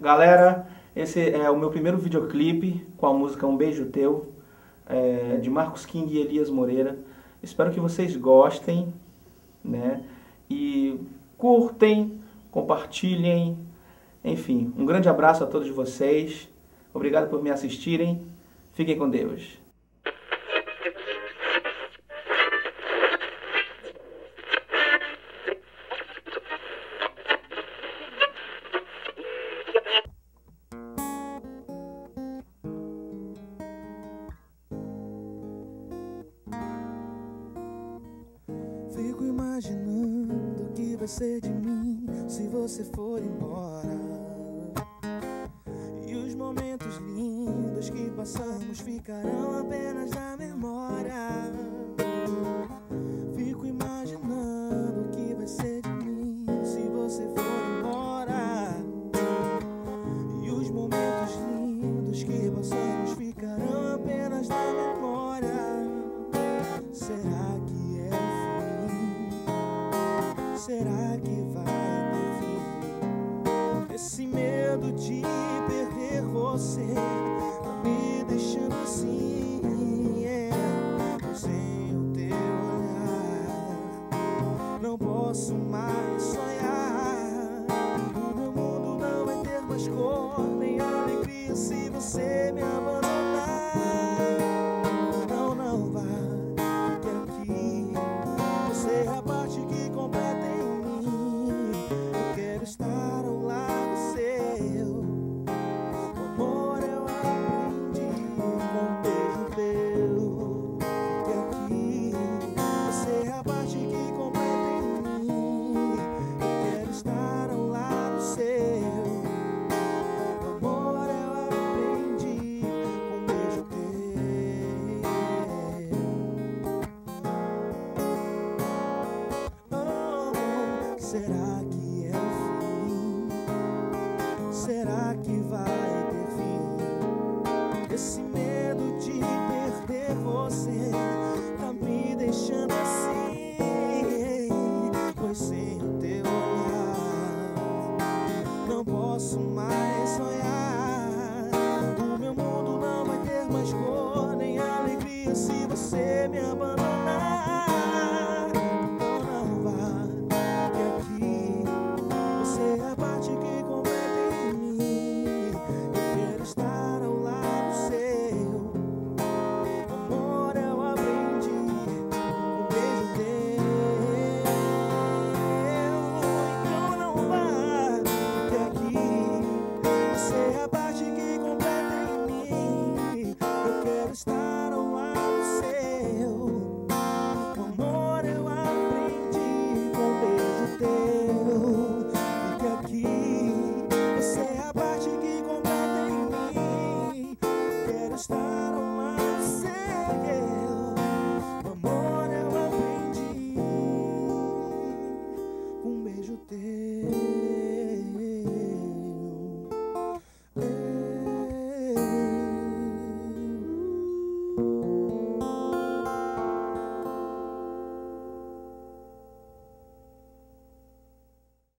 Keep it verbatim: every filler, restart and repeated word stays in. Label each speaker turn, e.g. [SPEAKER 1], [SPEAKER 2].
[SPEAKER 1] Galera, esse é o meu primeiro videoclipe com a música Um Beijo Teu, é, de Marcos King e Elias Moreira. Espero que vocês gostem, né? E curtem, compartilhem, enfim, um grande abraço a todos vocês. Obrigado por me assistirem. Fiquem com Deus.
[SPEAKER 2] Fico imaginando o que vai ser de mim se você for embora. E os momentos lindos que passamos ficarão apenas na memória. Fico imaginando o que vai ser de mim se você for embora. E os momentos lindos que passamos ficarão apenas na memória. Será que é o fim? Será que vai ter fim? Esse medo de perder você tá me deixando assim, é. Sem o teu olhar não posso mais sonhar. O meu mundo não vai ter mais cor nem alegria se você me abandonar. Não, não vai. Você é a parte que completa em mim. Eu quero estar ao lado seu. O amor eu aprendi com um beijo teu. Fique aqui. Você é a parte que completa em mim. Eu quero estar ao lado seu. O amor eu aprendi com um beijo teu. Será que é o fim? Será que vai ter fim? Esse medo de perder você tá me deixando assim, pois sem o teu olhar não posso mais sonhar.